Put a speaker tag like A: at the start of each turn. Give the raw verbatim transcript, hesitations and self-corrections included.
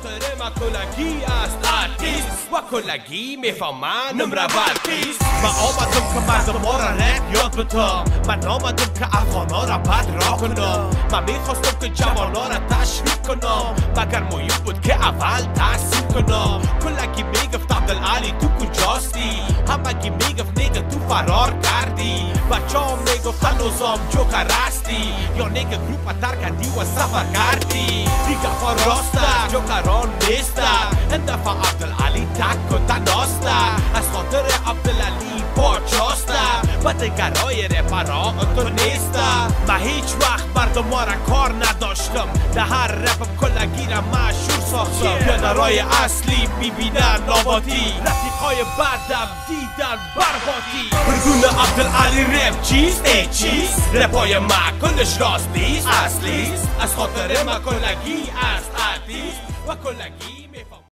A: خاطر من کلگی است آرتیست و کلگی میفهمن نمره کیست. من آمدم که مردم ما را رپ یاد بدم، من آمدم که افغانا را بد را کنم. من میخواستم که جوانا را تشویق کنم، مگر مهم بود که اول تحصیل کنم. کلگی میگفت عبدالعلی تو کجاستی، همگی میگفت نیگه تو فرار کردی. بچه هم میگفت هنوزم جوکر هستی، یا نیگه گروپ تر کردی و سفر کردی. دیگه پا راسته جوکران نیسته، این دفعه عبدالعلی تک و تناسته. از خاطر عبدالعلی پاچاسته و دگرای رپرا تو نیسته. من هیچ وقت مردم ما را کار نداشتم، ده هر رپم کلگی را مشهور ساختم. پیادرای اصلی میبینن ناباتی، رفیقای بعدم دیدن برباتی. برگون عبدالعلی رپ چیست؟ ای چیست؟ رپای من کلش راستیست اصلیست. از خاطر من کلگی است آرتیست و کلگی